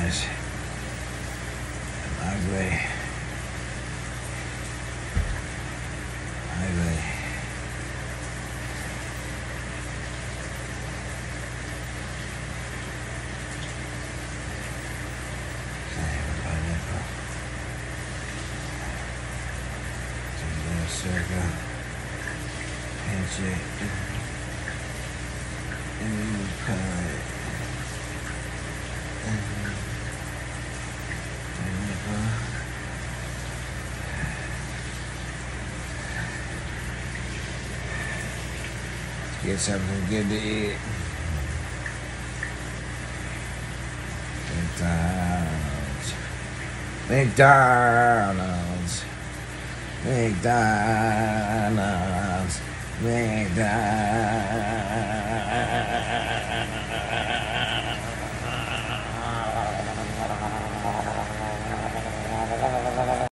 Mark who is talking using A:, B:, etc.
A: eyes. Ugly. Ugly. Circle, handshake, and you cut, get something good to eat. McDonald's. McDonald's. McDonald's. McDonald's.